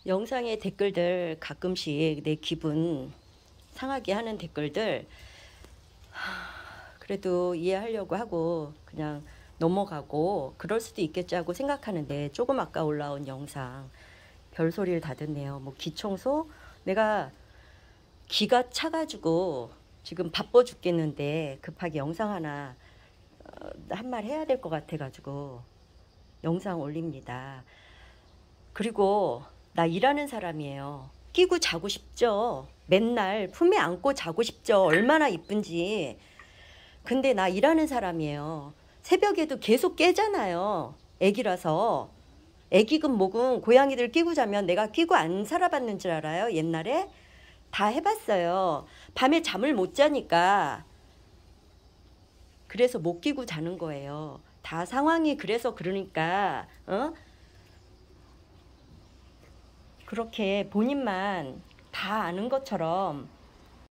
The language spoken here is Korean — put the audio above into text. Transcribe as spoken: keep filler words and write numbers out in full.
영상의 댓글들 가끔씩 내 기분 상하게 하는 댓글들 그래도 이해하려고 하고 그냥 넘어가고 그럴 수도 있겠지 하고 생각하는데, 조금 아까 올라온 영상 별소리를 다 듣네요. 뭐 기청소, 내가 기가 차가지고 지금 바빠 죽겠는데 급하게 영상 하나 어, 한 말 해야 될 것 같아 가지고 영상 올립니다. 그리고 나 일하는 사람이에요. 끼고 자고 싶죠. 맨날 품에 안고 자고 싶죠. 얼마나 이쁜지. 근데 나 일하는 사람이에요. 새벽에도 계속 깨잖아요. 애기라서. 애기금 뭐금 고양이들 끼고 자면 내가 끼고 안 살아봤는 줄 알아요? 옛날에 다 해봤어요. 밤에 잠을 못 자니까 그래서 못 끼고 자는 거예요. 다 상황이 그래서 그러니까 어? 그렇게 본인만 다 아는 것처럼